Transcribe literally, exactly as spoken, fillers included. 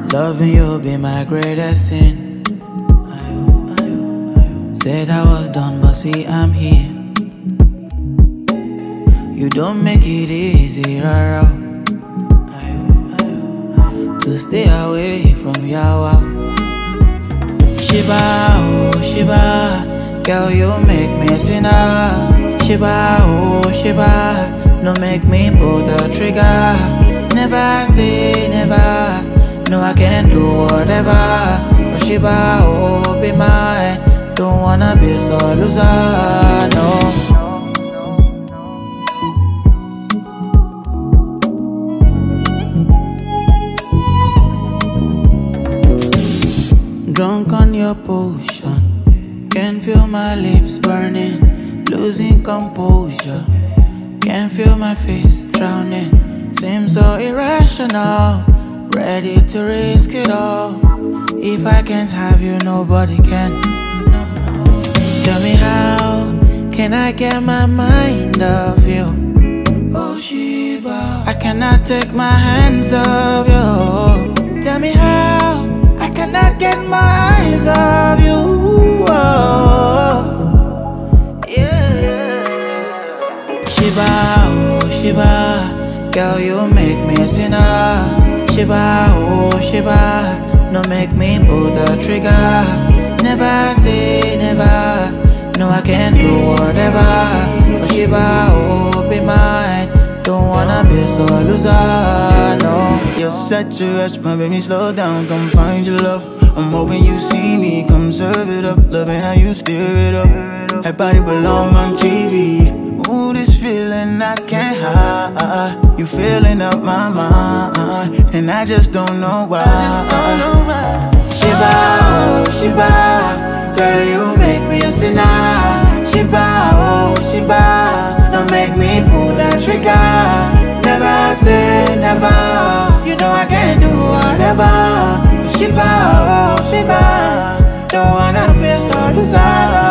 Loving you be my greatest sin. Said I was done, but see I'm here. You don't make it easy, rara, to stay away from Yawa. Shiba, oh Shiba, girl you make me a sinner. Shiba, oh Shiba, no make me pull the trigger. Never say never, no I can do whatever. For Shiba, oh be mine, don't wanna be so loser, no. Drunk on your potion, can feel my lips burning, losing composure. Can feel my face drowning, seems so irrational. Ready to risk it all. If I can't have you, nobody can. No, no. Tell me how can I get my mind off you? Oh Shiba, I cannot take my hands off you. Tell me how I cannot get my eyes off you. Oh. Yeah. Shiba, oh Shiba, girl you make me a sinner. Shiba, oh Shiba, no make me pull the trigger. Never say never, no I can do whatever. Oh Shiba, oh be mine, don't wanna be so loser, no. You're such a rush, my baby, slow down, come find your love. I'm hoping you see me, come serve it up. Loving how you stir it up, that body belong on T V. Ooh, this feeling I can't hide. You filling up my mind, and I just don't know why. Shiba, oh Shiba, girl you make me a sinner. Shiba, oh Shiba, don't make me pull that trigger. Never say never, you know I can do whatever. Shiba, oh Shiba, don't wanna be so loser.